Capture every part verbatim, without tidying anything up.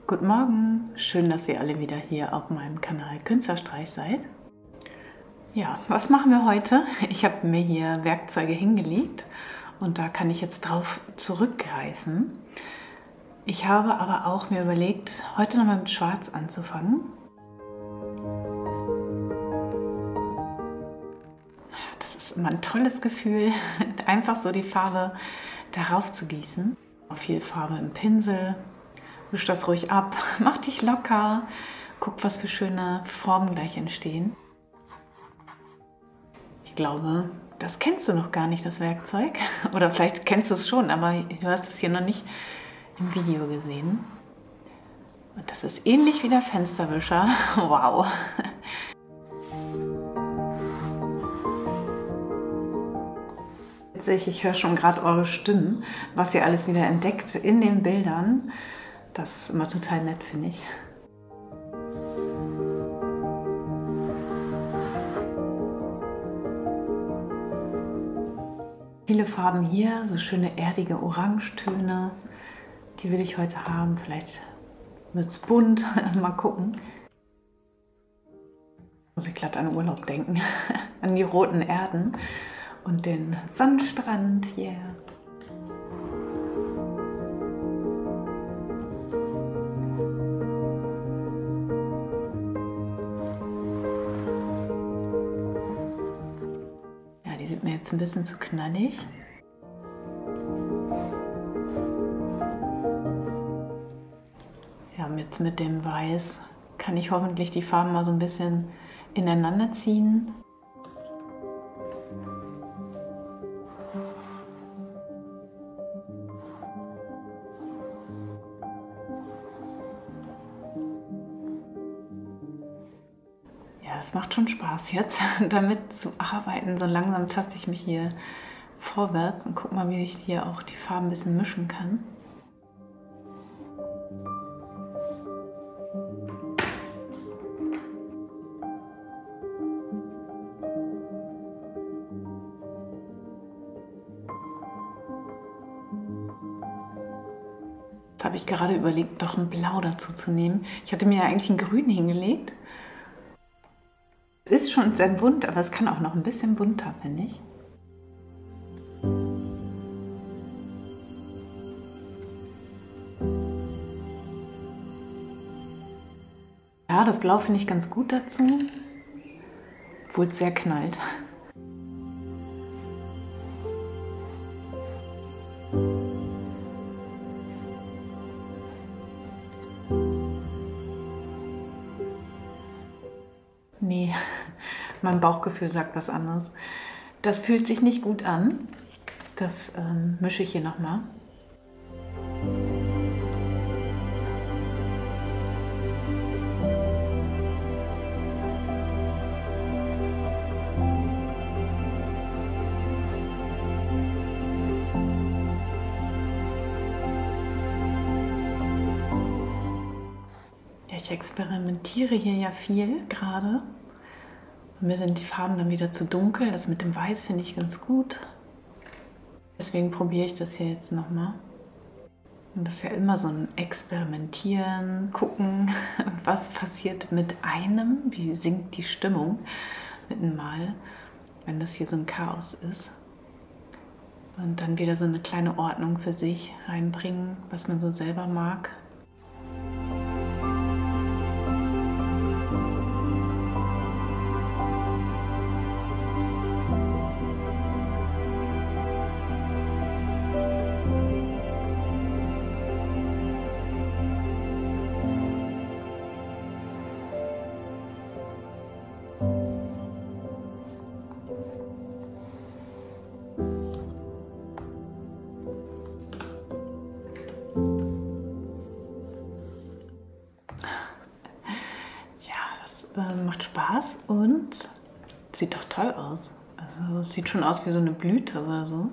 Guten Morgen, schön, dass ihr alle wieder hier auf meinem Kanal Künstlerstreich seid. Ja, was machen wir heute? Ich habe mir hier Werkzeuge hingelegt und da kann ich jetzt drauf zurückgreifen. Ich habe aber auch mir überlegt, heute nochmal mit Schwarz anzufangen. Das ist immer ein tolles Gefühl, einfach so die Farbe darauf zu gießen. Viel Farbe im Pinsel. Wisch das ruhig ab, mach dich locker, guck, was für schöne Formen gleich entstehen. Ich glaube, das kennst du noch gar nicht, das Werkzeug. Oder vielleicht kennst du es schon, aber du hast es hier noch nicht im Video gesehen. Und das ist ähnlich wie der Fensterwischer. Wow! Witzig, ich höre schon gerade eure Stimmen, was ihr alles wieder entdeckt in den Bildern. Das ist immer total nett, finde ich. Viele Farben hier, so schöne erdige Orangetöne. Die will ich heute haben. Vielleicht wird es bunt. Mal gucken. Muss ich glatt an Urlaub denken. An die roten Erden und den Sandstrand hier. Yeah. Die sind mir jetzt ein bisschen zu knallig. Ja, jetzt mit dem Weiß kann ich hoffentlich die Farben mal so ein bisschen ineinander ziehen. Es macht schon Spaß jetzt, damit zu arbeiten. So langsam taste ich mich hier vorwärts und guck mal, wie ich hier auch die Farben ein bisschen mischen kann. Jetzt habe ich gerade überlegt, doch ein Blau dazu zu nehmen. Ich hatte mir ja eigentlich ein Grün hingelegt. Es ist schon sehr bunt, aber es kann auch noch ein bisschen bunter, finde ich. Ja, das Blau finde ich ganz gut dazu, obwohl es sehr knallt. Nee, mein Bauchgefühl sagt was anderes. Das fühlt sich nicht gut an. Das ähm, mische ich hier nochmal. Ich experimentiere hier ja viel gerade. Mir sind die Farben dann wieder zu dunkel. Das mit dem Weiß finde ich ganz gut. Deswegen probiere ich das hier jetzt nochmal. Und das ist ja immer so ein Experimentieren, gucken, was passiert mit einem, wie sinkt die Stimmung mit einem Mal, wenn das hier so ein Chaos ist. Und dann wieder so eine kleine Ordnung für sich reinbringen, was man so selber mag. Macht Spaß und sieht doch toll aus. Also es sieht schon aus wie so eine Blüte oder so.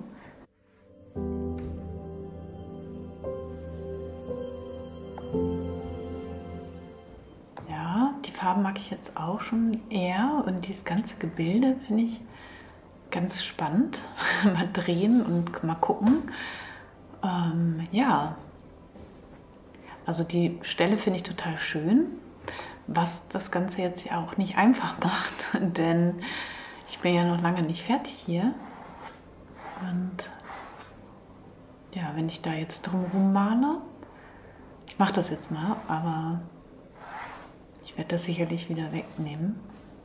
Ja, die Farben mag ich jetzt auch schon eher und dieses ganze Gebilde finde ich ganz spannend. Mal drehen und mal gucken. Ähm, ja, Also die Stelle finde ich total schön, was das Ganze jetzt ja auch nicht einfach macht, denn ich bin ja noch lange nicht fertig hier. Und ja, wenn ich da jetzt drumherum male, ich mache das jetzt mal, aber ich werde das sicherlich wieder wegnehmen.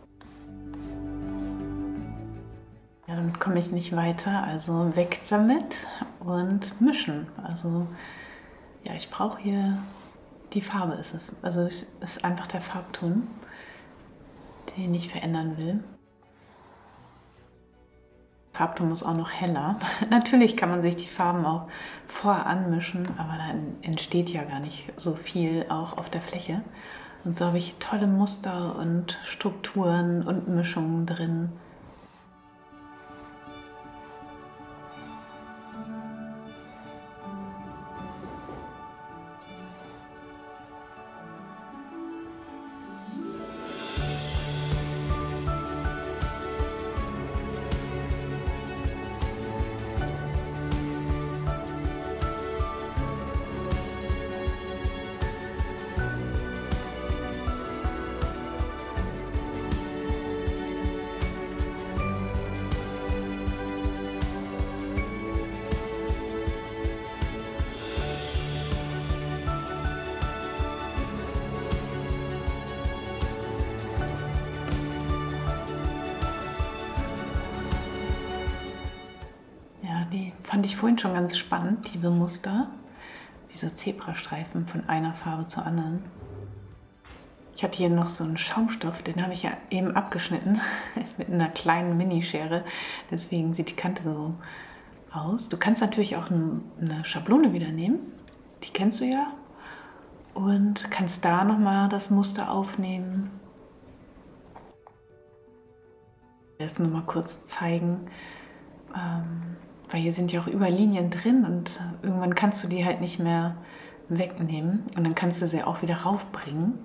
Ja, damit komme ich nicht weiter, also weg damit und mischen. Also ja, ich brauche hier, die Farbe ist es. Also es ist einfach der Farbton, den ich verändern will. Der Farbton muss auch noch heller. Natürlich kann man sich die Farben auch vorher anmischen, aber dann entsteht ja gar nicht so viel auch auf der Fläche. Und so habe ich tolle Muster und Strukturen und Mischungen drin. Die fand ich vorhin schon ganz spannend, diese Muster, wie so Zebrastreifen von einer Farbe zur anderen. Ich hatte hier noch so einen Schaumstoff, den habe ich ja eben abgeschnitten mit einer kleinen Minischere, deswegen sieht die Kante so aus. Du kannst natürlich auch eine Schablone wieder nehmen, die kennst du ja, und kannst da nochmal das Muster aufnehmen. Erst nur mal kurz zeigen, ähm, weil hier sind ja auch überall Linien drin und irgendwann kannst du die halt nicht mehr wegnehmen und dann kannst du sie auch wieder raufbringen.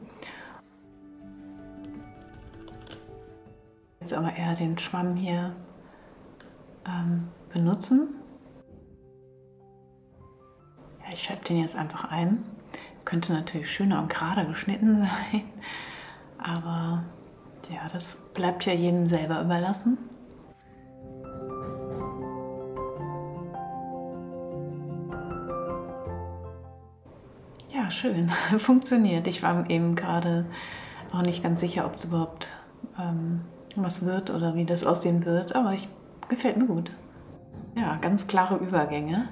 Jetzt aber eher den Schwamm hier ähm, benutzen. Ja, ich färbe den jetzt einfach ein. Könnte natürlich schöner und gerade geschnitten sein, aber ja, das bleibt ja jedem selber überlassen. Ja, schön, funktioniert. Ich war eben gerade auch nicht ganz sicher, ob es überhaupt ähm, was wird oder wie das aussehen wird, aber ich, gefällt mir gut. Ja, ganz klare Übergänge.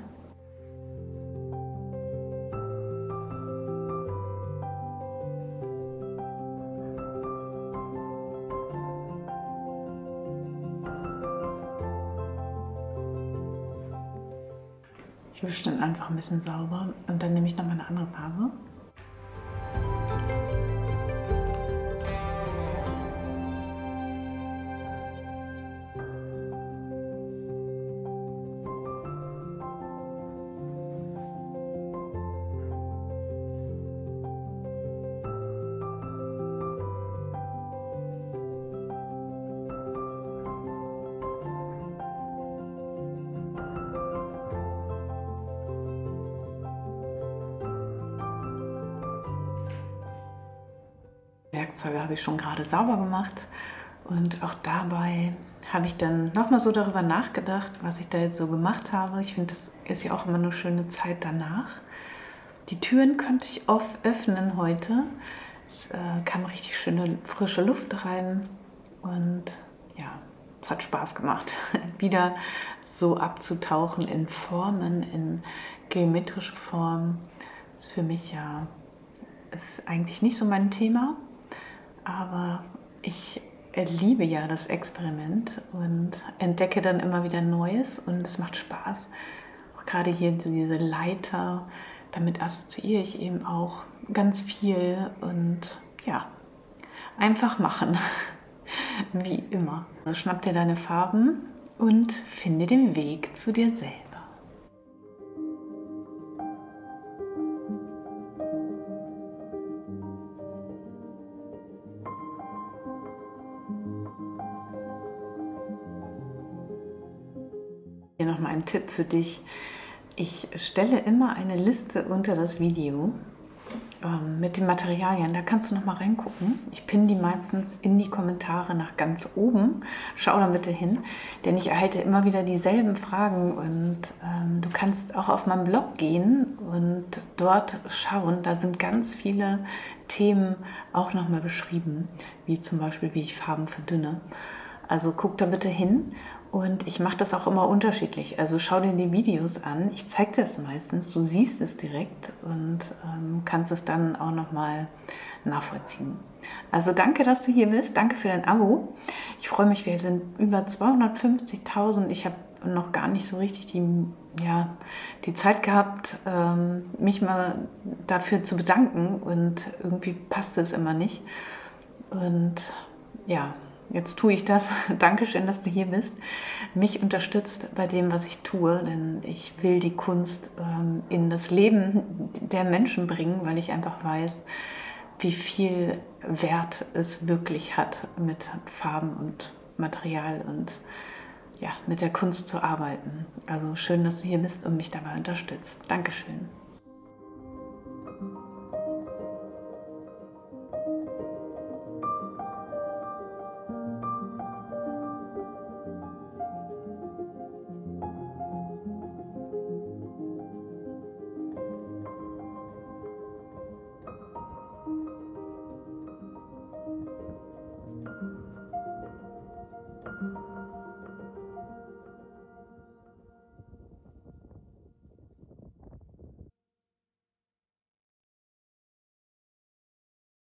Ich wische dann einfach ein bisschen sauber und dann nehme ich noch mal eine andere Farbe. Werkzeuge habe ich schon gerade sauber gemacht und auch dabei habe ich dann nochmal so darüber nachgedacht, was ich da jetzt so gemacht habe. Ich finde, das ist ja auch immer eine schöne Zeit danach. Die Türen könnte ich oft öffnen heute. Es äh, kam richtig schöne frische Luft rein und ja, es hat Spaß gemacht, wieder so abzutauchen in Formen, in geometrische Formen. Das ist für mich ja ist eigentlich nicht so mein Thema. Aber ich liebe ja das Experiment und entdecke dann immer wieder Neues und es macht Spaß. Auch gerade hier diese Leiter, damit assoziiere ich eben auch ganz viel und ja, einfach machen, wie immer. Also schnapp dir deine Farben und finde den Weg zu dir selber. Hier nochmal ein Tipp für dich. Ich stelle immer eine Liste unter das Video ähm, mit den Materialien, da kannst du noch mal reingucken. Ich pinne die meistens in die Kommentare nach ganz oben. Schau da bitte hin, denn ich erhalte immer wieder dieselben Fragen und ähm, du kannst auch auf meinen Blog gehen und dort schauen. Da sind ganz viele Themen auch noch mal beschrieben, wie zum Beispiel, wie ich Farben verdünne. Also guck da bitte hin. Und ich mache das auch immer unterschiedlich. Also schau dir die Videos an. Ich zeige dir das meistens. Du siehst es direkt und ähm, kannst es dann auch nochmal nachvollziehen. Also danke, dass du hier bist. Danke für dein Abo. Ich freue mich, wir sind über zweihundertfünfzigtausend. Ich habe noch gar nicht so richtig die, ja, die Zeit gehabt, ähm, mich mal dafür zu bedanken. Und irgendwie passt es immer nicht. Und ja, jetzt tue ich das. Dankeschön, dass du hier bist. Mich unterstützt bei dem, was ich tue, denn ich will die Kunst ähm, in das Leben der Menschen bringen, weil ich einfach weiß, wie viel Wert es wirklich hat, mit Farben und Material und ja, mit der Kunst zu arbeiten. Also schön, dass du hier bist und mich dabei unterstützt. Dankeschön.